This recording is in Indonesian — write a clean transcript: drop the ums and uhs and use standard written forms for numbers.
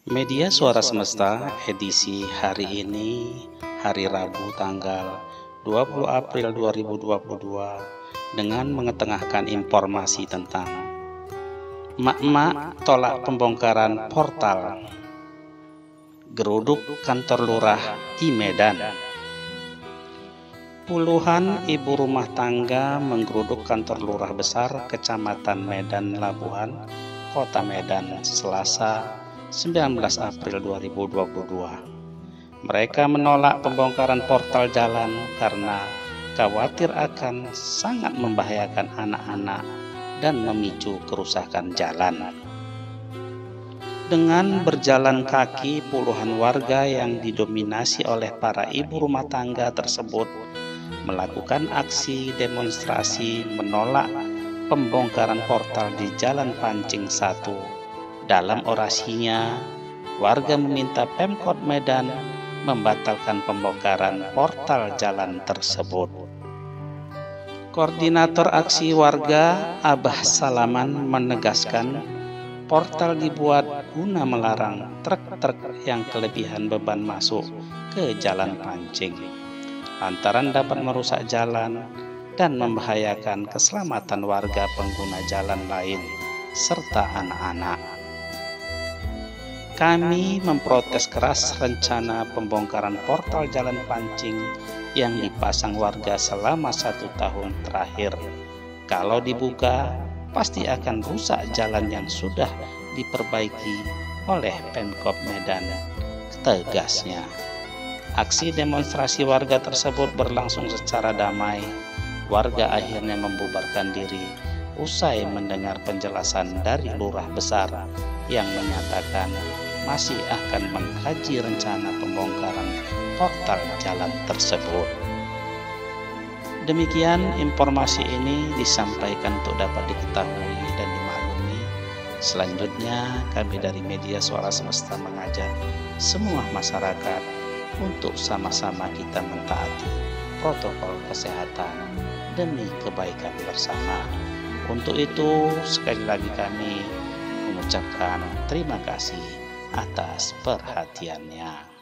Media Suara Semesta edisi hari ini, hari Rabu tanggal 20 April 2022, dengan mengetengahkan informasi tentang emak-emak tolak pembongkaran portal geruduk kantor lurah di Medan. Puluhan ibu rumah tangga menggeruduk kantor lurah besar Kecamatan Medan Labuhan, Kota Medan, Selasa 19 April 2022. Mereka menolak pembongkaran portal jalan karena khawatir akan sangat membahayakan anak-anak dan memicu kerusakan jalan. Dengan berjalan kaki, puluhan warga yang didominasi oleh para ibu rumah tangga tersebut melakukan aksi demonstrasi menolak pembongkaran portal di Jalan Pancing 1. Dalam orasinya, warga meminta Pemkot Medan membatalkan pembongkaran portal jalan tersebut. Koordinator aksi warga Abah Salaman menegaskan, portal dibuat guna melarang truk-truk yang kelebihan beban masuk ke Jalan Pancing, lantaran dapat merusak jalan dan membahayakan keselamatan warga pengguna jalan lain serta anak-anak. Kami memprotes keras rencana pembongkaran portal Jalan Pancing yang dipasang warga selama 1 tahun terakhir. Kalau dibuka, pasti akan rusak jalan yang sudah diperbaiki oleh Pemkot Medan, tegasnya. Aksi demonstrasi warga tersebut berlangsung secara damai. Warga akhirnya membubarkan diri usai mendengar penjelasan dari lurah besar yang menyatakan masih akan mengkaji rencana pembongkaran portal jalan tersebut. Demikian informasi ini disampaikan untuk dapat diketahui dan dimaklumi. Selanjutnya kami dari Media Suara Semesta mengajak semua masyarakat untuk sama-sama kita mentaati protokol kesehatan demi kebaikan bersama. Untuk itu, sekali lagi kami mengucapkan terima kasih atas perhatiannya.